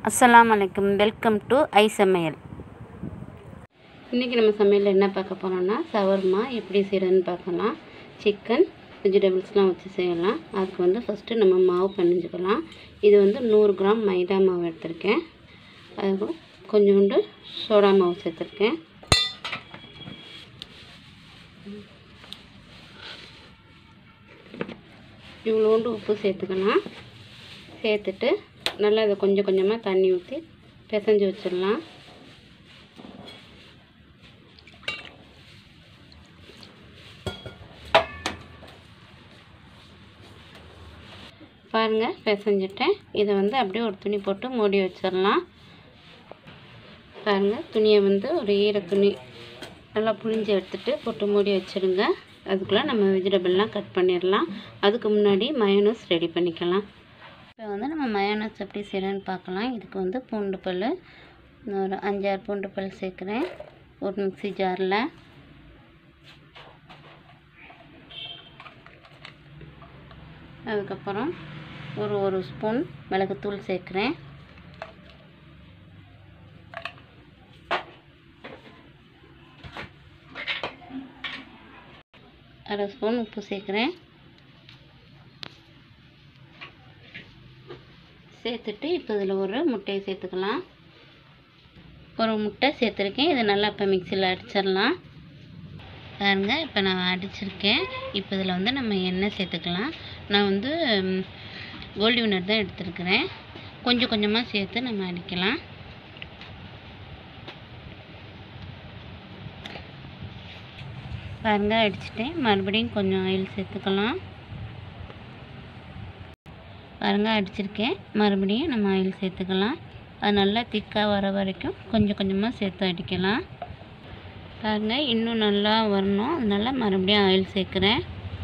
அஸ்ஸலாமு அலைக்கும். Welcome to ஐ சமையல். இன்றைக்கி நம்ம சமையலில் என்ன பார்க்க போகிறோம்னா சவர்மா எப்படி செய்கிறதுன்னு பார்க்கலாம். சிக்கன் வெஜிடபிள்ஸ்லாம் வச்சு செய்யலாம். அதுக்கு ஃபஸ்ட்டு நம்ம மாவு பிணைஞ்சிக்கலாம். இது 100 கிராம் மைதா மாவு எடுத்திருக்கேன். அதுக்கு கொஞ்சோண்டு சோடா மாவு சேர்த்துருக்கேன். இவ்வளோண்டு உப்பு சேர்த்துக்கலாம். சேர்த்துட்டு நல்லா இதை கொஞ்சம் கொஞ்சமாக தண்ணி ஊற்றி பிசைஞ்சு வச்சிடலாம். பாருங்கள், பிசைஞ்சிட்டேன். இதை அப்படியே ஒரு துணி போட்டு மூடி வச்சிடலாம். பாருங்கள், துணியை ஒரு ஈர துணி நல்லா புழிஞ்சு எடுத்துகிட்டு போட்டு மூடி வச்சுருங்க. அதுக்குள்ளே நம்ம வெஜிடபிள்லாம் கட் பண்ணிடலாம். அதுக்கு முன்னாடி மயோனஸ் ரெடி பண்ணிக்கலாம். இப்போ நம்ம மயோனஸ் எப்படி செய்யறதுன்னு பார்க்கலாம். இதுக்கு பூண்டு பல் ஒரு 5-6 பூண்டு பல் சேர்க்குறேன் ஒரு மிக்ஸி ஜாரில். அதுக்கப்புறம் ஒரு ஸ்பூன் மிளகுத்தூள் சேர்க்குறேன். அரை ஸ்பூன் உப்பு சேர்க்குறேன். சேர்த்துட்டு இப்போ இதில் ஒரு முட்டையை சேர்த்துக்கலாம். ஒரு முட்டை சேர்த்துருக்கேன். இதை நல்லா இப்போ மிக்சியில் அடிச்சிடலாம். பாருங்க, இப்போ நான் அடிச்சிருக்கேன். இப்போ இதில் நம்ம எண்ணெய் சேர்த்துக்கலாம். நான் கோல்டு வினர் தான் எடுத்துருக்கிறேன். கொஞ்சம் கொஞ்சமாக சேர்த்து நம்ம அடிக்கலாம். பாருங்க, அடிச்சிட்டேன். மறுபடியும் கொஞ்சம் ஆயில் சேர்த்துக்கலாம். பாருங்கள், அடிச்சிருக்கேன். மறுபடியும் நம்ம ஆயில் சேர்த்துக்கலாம். அது நல்லா திக்காக வர வரைக்கும் கொஞ்சம் கொஞ்சமாக சேர்த்து அடிக்கலாம். பாருங்கள், இன்னும் நல்லா வரணும். அதனால் மறுபடியும் ஆயில் சேர்க்குறேன்.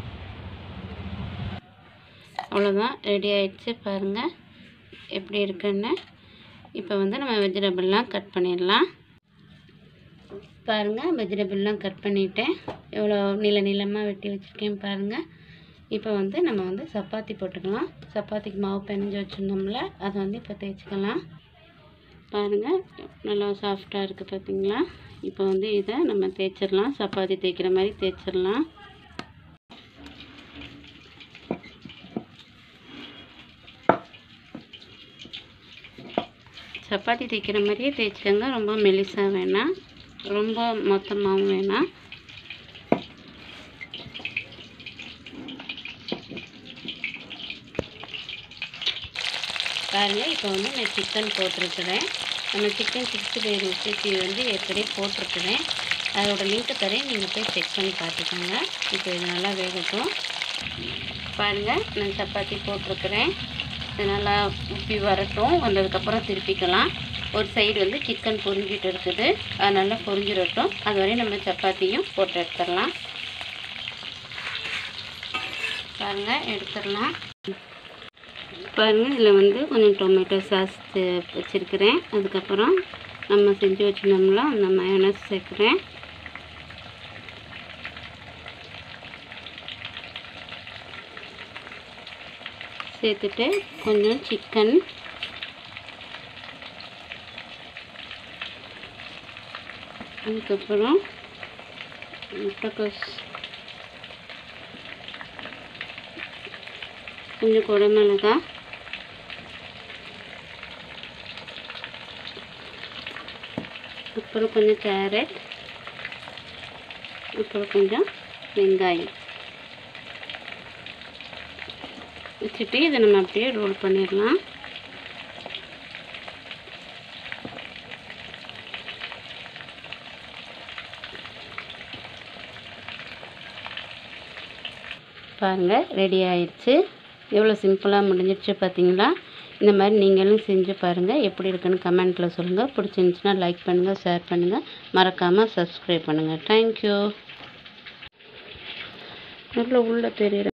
அவ்வளோதான், ரெடி ஆயிடுச்சு. பாருங்கள் எப்படி இருக்குன்னு. இப்போ நம்ம வெஜிடபிள்லாம் கட் பண்ணிடலாம். பாருங்கள், வெஜிடபிள்லாம் கட் பண்ணிட்டேன். எவ்வளோ நீளமாக வெட்டி வச்சுருக்கேன் பாருங்கள். இப்போ நம்ம சப்பாத்தி போட்டுக்கலாம். சப்பாத்திக்கு மாவு பிணைஞ்சு வச்சுருந்தோம்ல, அதை இப்போ தேய்ச்சிக்கலாம். பாருங்கள், நல்லா சாஃப்டாக இருக்குது பார்த்தீங்களா. இப்போ இதை நம்ம தேய்ச்சிடலாம். சப்பாத்தி தேய்க்கிற மாதிரி தேய்ச்சிடலாம். சப்பாத்தி தேய்க்கிற மாதிரியே தேய்ச்சிக்கோங்க. ரொம்ப மெலிசாக வேணாம், ரொம்ப மொத்தமாகவும் வேணாம். பாருங்கள், இப்போ நான் சிக்கன் போட்டிருக்கிறேன். நம்ம சிக்கன் 65 ரெசிபி ஏற்கனவே போட்டிருக்கிறேன். அதோட லிங்க் தரேன், நீங்கள் போய் செக் பண்ணி பார்த்துக்கோங்க. இப்போ இது நல்லா வேகட்டும். பாருங்கள், நான் சப்பாத்தி போட்டிருக்கிறேன். இது நல்லா உப்பி வரட்டும். வந்ததுக்கப்புறம் திருப்பிக்கலாம். ஒரு சைடு சிக்கன் பொரிஞ்சிட்டு இருக்குது. அது நல்லா பொரிஞ்சிடட்டும். அது வரையும் நம்ம சப்பாத்தியும் போட்டு எடுத்துடலாம். பாருங்கள், எடுத்துடலாம். பாருங்கள், இதில் கொஞ்சம் டொமேட்டோ சாஸ் வச்சுருக்கிறேன். அதுக்கப்புறம் நம்ம செஞ்சு வச்சுருந்தோம்ல அந்த மயோனஸ் சேர்க்குறேன். சேர்த்துட்டு கொஞ்சம் சிக்கன், அதுக்கப்புறம் முட்டைக்கோஸ், கொஞ்சம் குடமிளகாய், அப்புறம் கொஞ்சம் கேரட், அப்புறம் கொஞ்சம் வெங்காயம் வச்சுட்டு இதை நம்ம அப்படியே ரோல் பண்ணிடலாம். பாருங்கள், ரெடி ஆயிடுச்சு. எவ்வளோ சிம்பிளாக முடிஞ்சிடுச்சு பார்த்தீங்களா. இந்த மாதிரி நீங்களும் செஞ்சு பாருங்கள். எப்படி இருக்குன்னு கமெண்ட்டில் சொல்லுங்கள். பிடிச்சிருந்துச்சுன்னா லைக் பண்ணுங்கள், ஷேர் பண்ணுங்கள், மறக்காமல் சப்ஸ்கிரைப் பண்ணுங்கள். தேங்க்யூ. உள்ள தெரியுற